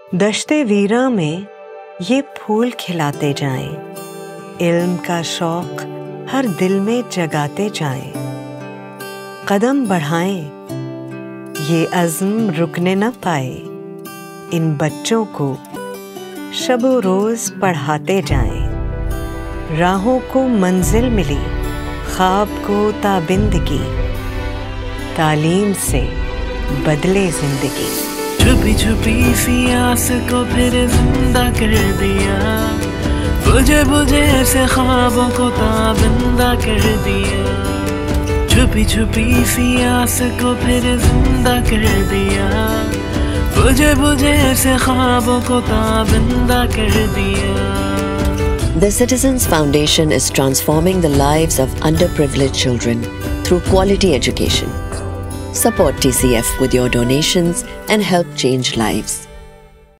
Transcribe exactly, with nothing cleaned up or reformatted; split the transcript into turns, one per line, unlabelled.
दश्ते वीरा में ये फूल खिलाते जाएं, इल्म का शौक हर दिल में जगाते जाएं। कदम बढ़ाएं, ये अज़्म रुकने न पाए, इन बच्चों को शबो रोज़ पढ़ाते जाएं। राहों को मंजिल मिली, ख्वाब को ताबिंदगी, तालीम से बदले जिंदगी।
छुपी छुपी सी आस को फिर जिंदा कर दिया, बुझे बुझे से ख्वाबों को ताबिंदा कर दिया। छुपी छुपी सी आस को फिर जिंदा कर दिया, बुझे बुझे से ख्वाबों को ताबिंदा कर दिया।
The Citizens Foundation is transforming the lives of underprivileged children through quality education. Support T C F with your donations and help change lives.